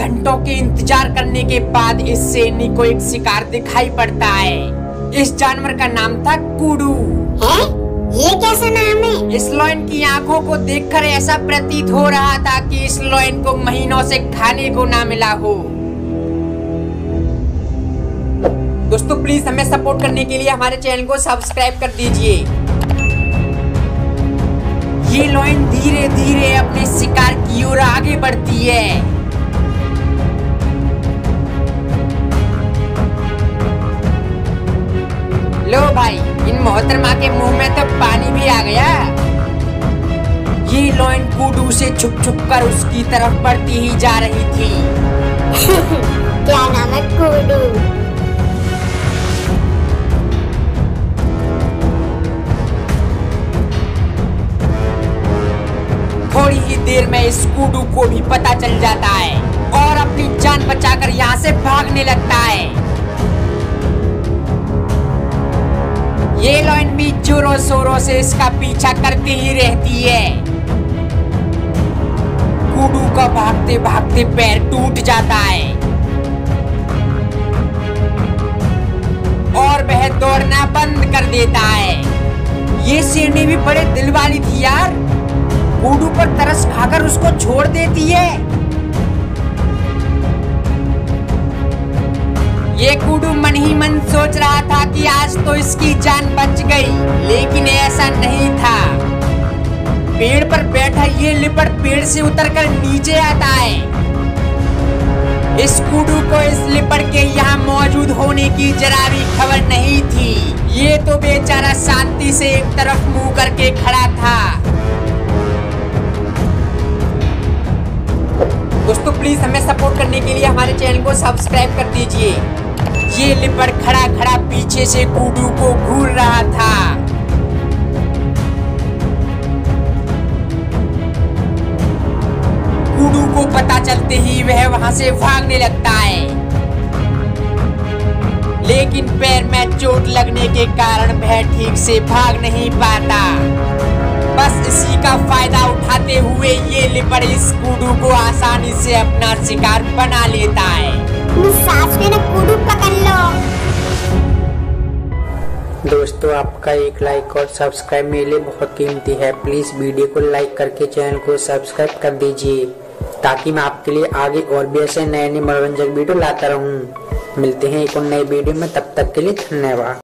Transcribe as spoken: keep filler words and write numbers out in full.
घंटों के इंतजार करने के बाद इस शेरनी को एक शिकार दिखाई पड़ता है। इस जानवर का नाम था कुडू। है? ये कैसा नाम है? इस लॉयन की आंखों को देखकर ऐसा प्रतीत हो रहा था कि इस लॉयन को महीनों से खाने को ना मिला हो। दोस्तों प्लीज हमें सपोर्ट करने के लिए हमारे चैनल को सब्सक्राइब कर दीजिए। ये लॉयन धीरे धीरे अपने शिकार की ओर आगे बढ़ती है। लो भाई, इन मोहतरमा के मुंह में तो पानी भी आ गया। ये लॉयन कुडू से छुप छुप कर उसकी तरफ बढ़ती ही जा रही थी। क्या नाम है? कुडू। थोड़ी ही देर में इस कुडू को भी पता चल जाता है और अपनी जान बचाकर यहाँ से भागने लगता है। ये लॉयन भी जोरों शोरों से इसका पीछा करती ही रहती है। कुडू का भागते भागते पैर टूट जाता है और वह दौड़ना बंद कर देता है। ये शेरनी भी बड़े दिल वाली थी यार, कुडू पर तरस खाकर उसको छोड़ देती है। ये कुडू मन ही मन सोच रहा था कि आज तो इसकी जान बच गई, लेकिन ऐसा नहीं था। पेड़ पर बैठा ये लिपट पेड़ से उतरकर नीचे आता है। इस कुडू को इस लिपट के यहाँ मौजूद होने की जरा भी खबर नहीं थी। ये तो बेचारा शांति से एक तरफ मुंह करके खड़ा था। दोस्तों प्लीज हमें सपोर्ट करने के लिए हमारे चैनल को सब्सक्राइब कर दीजिए। ये लिपट खड़ा खड़ा पीछे से कुडू को घूर रहा था। कुडू को पता चलते ही वह वहां से भागने लगता है, लेकिन पैर में चोट लगने के कारण वह ठीक से भाग नहीं पाता। बस इसी का फायदा उठाते हुए ये लिपट इस कुडू को आसानी से अपना शिकार बना लेता है। साथ में ना कुडू पकड़ लो। दोस्तों आपका एक लाइक और सब्सक्राइब मेरे लिए बहुत कीमती है। प्लीज वीडियो को लाइक करके चैनल को सब्सक्राइब कर दीजिए, ताकि मैं आपके लिए आगे और भी ऐसे नए नए मनोरंजक वीडियो लाता रहूं। मिलते हैं एक और नए वीडियो में, तब तक के लिए धन्यवाद।